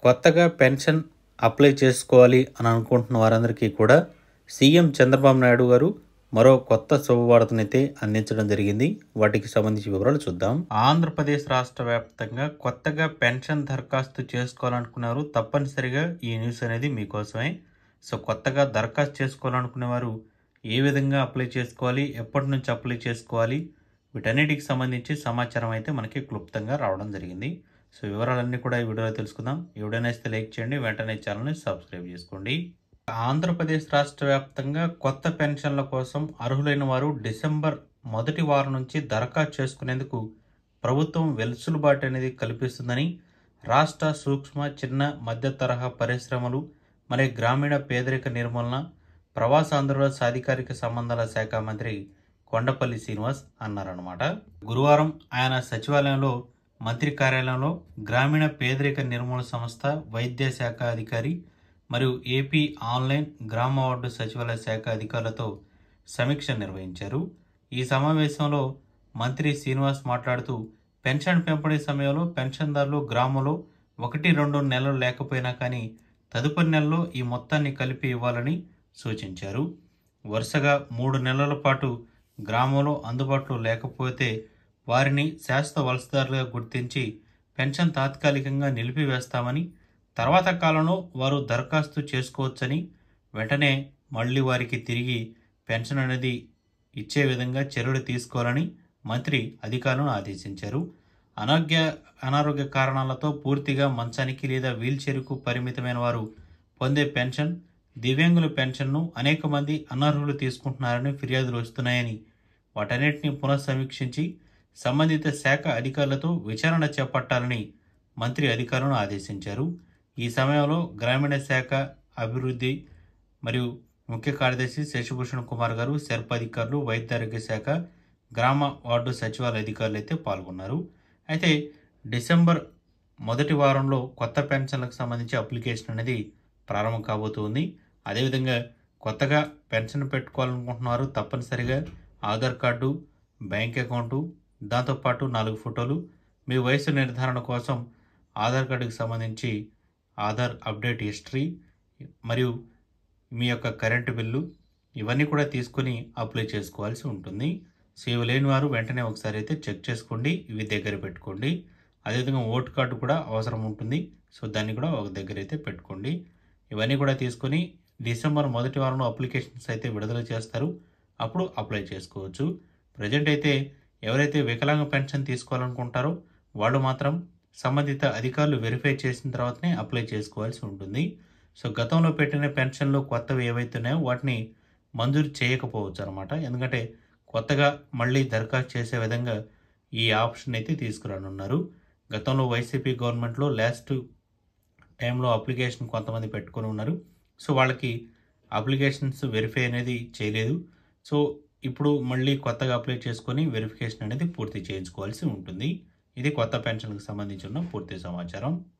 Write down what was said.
కొత్తగా pension apply చేసుకోవాలి అని అనుకుంటున్న వారందరికీ కూడా సీఎం చంద్రబాబు నాయుడు గారు మరో కొత్త శుభవార్తనైతే అందించడం జరిగింది. వాటికి సంబంధించి వివరాలు చూద్దాం. ఆంధ్రప్రదేశ్ రాష్ట్ర వ్యాప్తంగా కొత్తగా పెన్షన్ దరఖాస్తు చేసుకోవాలనుకున్నారు. తప్పనిసరిగా ఈ న్యూస్ అనేది మీకోసమే. సో కొత్తగా దరఖాస్తు చేసుకోవాలనుకునేవారు ఏ విధంగా అప్లై చేసుకోవాలి, ఎప్పటి నుంచి అప్లై చేసుకోవాలి, వీటన్నిటికి సంబంధించి సమాచారం అయితే మనకి క్లుప్తంగా రావడం జరిగింది. సో వివరాలన్నీ కూడా ఈ వీడియోలో తెలుసుకుందాం. ఈ వీడియో నచ్చితే లైక్ చేయండి, వెంటనే ఛానల్ని సబ్స్క్రైబ్ చేసుకోండి. ఆంధ్రప్రదేశ్ రాష్ట్ర వ్యాప్తంగా కొత్త పెన్షన్ల కోసం అర్హులైన వారు డిసెంబర్ మొదటి వారం నుంచి దరఖాస్తు చేసుకునేందుకు ప్రభుత్వం వెసులుబాటు అనేది కల్పిస్తుందని రాష్ట్ర సూక్ష్మ, చిన్న, మధ్య తరహా పరిశ్రమలు మరియు గ్రామీణ పేదరిక నిర్మూలన, ప్రవాసాంధ్రుల సాధికారిక సంబంధాల శాఖ మంత్రి కొండపల్లి శ్రీనివాస్ అన్నారన్నమాట. గురువారం ఆయన సచివాలయంలో మంత్రి కార్యాలయంలో గ్రామీణ పేదరిక నిర్మూలన సంస్థ, వైద్య శాఖ అధికారి మరియు ఏపీ ఆన్లైన్ గ్రామ వార్డు సచివాలయ శాఖ అధికారులతో సమీక్ష నిర్వహించారు. ఈ సమావేశంలో మంత్రి శ్రీనివాస్ మాట్లాడుతూ పెన్షన్ పెంపడే సమయంలో పెన్షన్దారులు గ్రామంలో 1-2 నెలలు లేకపోయినా కానీ తదుపరి నెలలో ఈ మొత్తాన్ని కలిపి ఇవ్వాలని సూచించారు. వరుసగా 3 నెలల పాటు గ్రామంలో అందుబాటులో లేకపోతే వారిని శాశ్వత వలసదారులుగా గుర్తించి పెన్షన్ తాత్కాలికంగా నిలిపివేస్తామని, తర్వాత కాలంలో వారు దరఖాస్తు చేసుకోవచ్చని, వెంటనే మళ్ళీ వారికి తిరిగి పెన్షన్ అనేది ఇచ్చే విధంగా చర్యలు తీసుకోవాలని మంత్రి అధికారులను ఆదేశించారు. అనారోగ్య కారణాలతో పూర్తిగా మంచానికి లేదా వీల్చైర్కు పరిమితమైన వారు పొందే పెన్షన్, దివ్యాంగుల పెన్షన్ను అనేక మంది అనర్హులు తీసుకుంటున్నారని ఫిర్యాదులు వస్తున్నాయని, వాటన్నిటిని పునఃసమీక్షించి సంబంధిత శాఖ అధికారులతో విచారణ చేపట్టాలని మంత్రి అధికారులను ఆదేశించారు. ఈ సమయంలో గ్రామీణ శాఖ అభివృద్ధి మరియు ముఖ్య కార్యదర్శి శశిభూషణ్ కుమార్ గారు, సెర్ప్ అధికారులు, వైద్యారోగ్య శాఖ, గ్రామ వార్డు సచివాలయ అధికారులు అయితే పాల్గొన్నారు. అయితే డిసెంబర్ మొదటి వారంలో కొత్త పెన్షన్లకు సంబంధించి అప్లికేషన్ అనేది ప్రారంభం కాబోతుంది. అదేవిధంగా కొత్తగా పెన్షన్ పెట్టుకోవాలనుకుంటున్నారు. తప్పనిసరిగా ఆధార్ కార్డు, బ్యాంక్ అకౌంటు, దాంతోపాటు 4 ఫోటోలు, మీ వయసు నిర్ధారణ కోసం ఆధార్ కార్డుకి సంబంధించి ఆధార్ అప్డేట్ హిస్టరీ మరియు మీ యొక్క కరెంటు బిల్లు, ఇవన్నీ కూడా తీసుకొని అప్లై చేసుకోవాల్సి ఉంటుంది. సో ఇవి లేని వారు వెంటనే ఒకసారి అయితే చెక్ చేసుకోండి, ఇవి దగ్గర పెట్టుకోండి. అదేవిధంగా ఓటు కార్డు కూడా అవసరం ఉంటుంది. సో దాన్ని కూడా ఒక దగ్గర అయితే పెట్టుకోండి. ఇవన్నీ కూడా తీసుకొని డిసెంబర్ మొదటి వారంలో అప్లికేషన్స్ అయితే విడుదల చేస్తారు. అప్పుడు అప్లై చేసుకోవచ్చు. ప్రజెంట్ అయితే ఎవరైతే వికలాంగ పెన్షన్ తీసుకోవాలనుకుంటారో వాళ్ళు మాత్రం సంబంధిత అధికారులు వెరిఫై చేసిన తర్వాతనే అప్లై చేసుకోవాల్సి ఉంటుంది. సో గతంలో పెట్టిన పెన్షన్లు కొత్తవి ఏవైతే ఉన్నాయో వాటిని మంజూరు చేయకపోవచ్చు అనమాట. ఎందుకంటే కొత్తగా మళ్ళీ దరఖాస్తు చేసే విధంగా ఈ ఆప్షన్ అయితే తీసుకురానున్నారు. గతంలో వైసీపీ గవర్నమెంట్లో లాస్ట్ టైంలో అప్లికేషన్ కొంతమంది పెట్టుకొని ఉన్నారు. సో వాళ్ళకి అప్లికేషన్స్ వెరిఫై అనేది చేయలేదు. సో ఇప్పుడు మళ్ళీ కొత్తగా అప్లై చేసుకొని వెరిఫికేషన్ అనేది పూర్తి చేయించుకోవాల్సి ఉంటుంది. ఇది కొత్త పెన్షన్కి సంబంధించి ఉన్న పూర్తి సమాచారం.